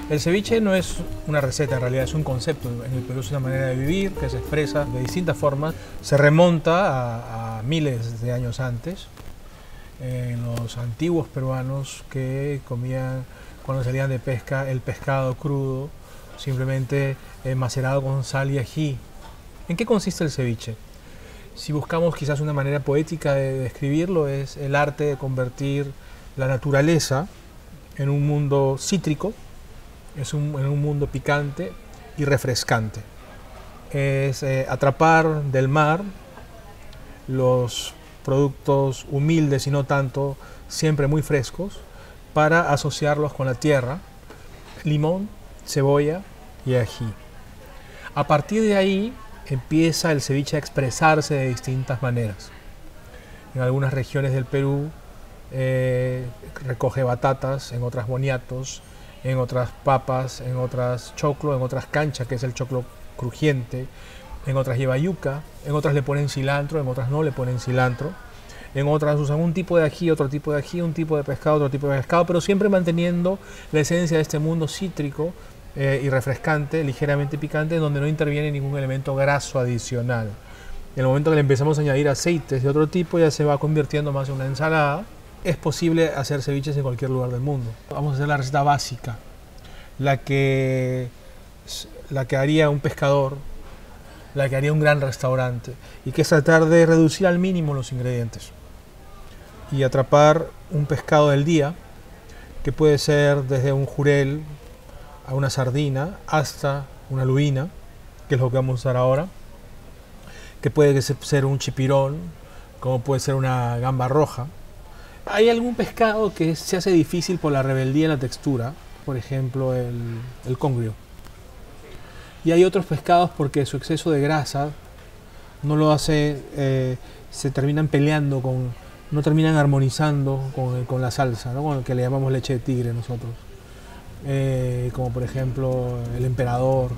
El ceviche no es una receta, en realidad es un concepto. En el Perú es una manera de vivir que se expresa de distintas formas. Se remonta a miles de años antes, en los antiguos peruanos que comían cuando salían de pesca el pescado crudo, simplemente macerado con sal y ají. ¿En qué consiste el ceviche? Si buscamos quizás una manera poética de describirlo, es el arte de convertir la naturaleza en un mundo cítrico, en un mundo picante y refrescante. Es atrapar del mar los productos humildes y no tanto, siempre muy frescos, para asociarlos con la tierra, limón, cebolla y ají. A partir de ahí empieza el ceviche a expresarse de distintas maneras. En algunas regiones del Perú recoge batatas, en otras boniatos, en otras papas, en otras choclo, en otras cancha, que es el choclo crujiente, en otras lleva yuca, en otras le ponen cilantro, en otras no le ponen cilantro, en otras usan un tipo de ají, otro tipo de ají, un tipo de pescado, otro tipo de pescado, pero siempre manteniendo la esencia de este mundo cítrico y refrescante, ligeramente picante, donde no interviene ningún elemento graso adicional. En el momento que le empezamos a añadir aceites de otro tipo, ya se va convirtiendo más en una ensalada. Es posible hacer ceviches en cualquier lugar del mundo. Vamos a hacer la receta básica, la que haría un pescador, la que haría un gran restaurante, y que es tratar de reducir al mínimo los ingredientes y atrapar un pescado del día, que puede ser desde un jurel a una sardina hasta una lubina, que es lo que vamos a usar ahora, que puede ser un chipirón, como puede ser una gamba roja. Hay algún pescado que se hace difícil por la rebeldía en la textura, por ejemplo el congrio. Y hay otros pescados porque su exceso de grasa no lo hace, se terminan peleando, no terminan armonizando con la salsa, ¿no? Con el que le llamamos leche de tigre nosotros. Como por ejemplo el emperador.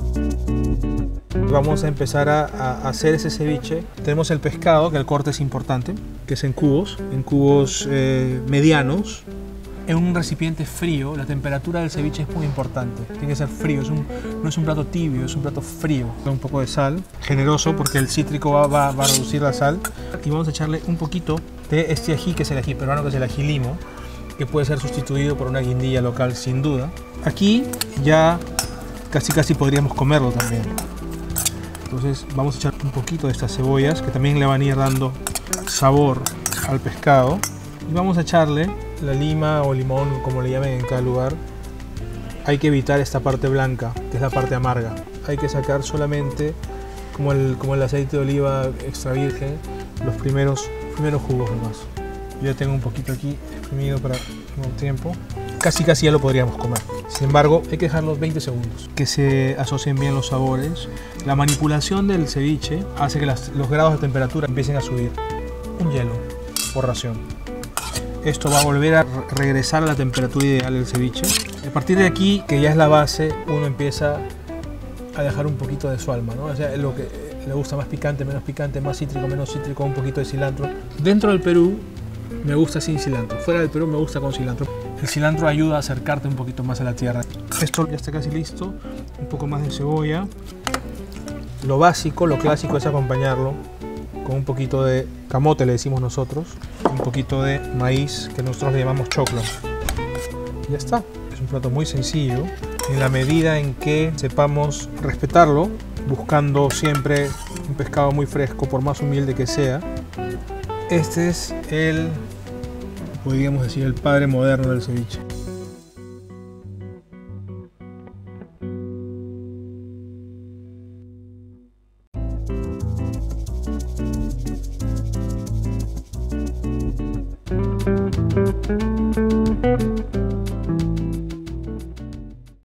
Vamos a empezar a hacer ese ceviche. Tenemos el pescado, que el corte es importante, que es en cubos medianos. En un recipiente frío, la temperatura del ceviche es muy importante. Tiene que ser frío, no es un plato tibio, es un plato frío. Un poco de sal, generoso, porque el cítrico va a reducir la sal. Y vamos a echarle un poquito de este ají, que es el ají peruano, que es el ají limo, que puede ser sustituido por una guindilla local sin duda. Aquí ya casi podríamos comerlo también. Entonces vamos a echar un poquito de estas cebollas, que también le van a ir dando sabor al pescado. Y vamos a echarle la lima o limón, como le llamen en cada lugar. Hay que evitar esta parte blanca, que es la parte amarga. Hay que sacar solamente, como el aceite de oliva extra virgen, los primeros jugos nomás. Yo ya tengo un poquito aquí exprimido para un tiempo. Casi ya lo podríamos comer. Sin embargo, hay que dejarlos 20 segundos, que se asocien bien los sabores. La manipulación del ceviche hace que los grados de temperatura empiecen a subir. Un hielo por ración. Esto va a volver a regresar a la temperatura ideal del ceviche. A partir de aquí, que ya es la base, uno empieza a dejar un poquito de su alma, ¿no? O sea, lo que le gusta, más picante, menos picante, más cítrico, menos cítrico, un poquito de cilantro. Dentro del Perú me gusta sin cilantro, fuera del Perú me gusta con cilantro. El cilantro ayuda a acercarte un poquito más a la tierra. Esto ya está casi listo. Un poco más de cebolla. Lo básico, lo clásico es acompañarlo con un poquito de camote, le decimos nosotros, un poquito de maíz, que nosotros le llamamos choclo. Ya está. Es un plato muy sencillo, en la medida en que sepamos respetarlo, buscando siempre un pescado muy fresco, por más humilde que sea. Este es podríamos decir, el padre moderno del ceviche.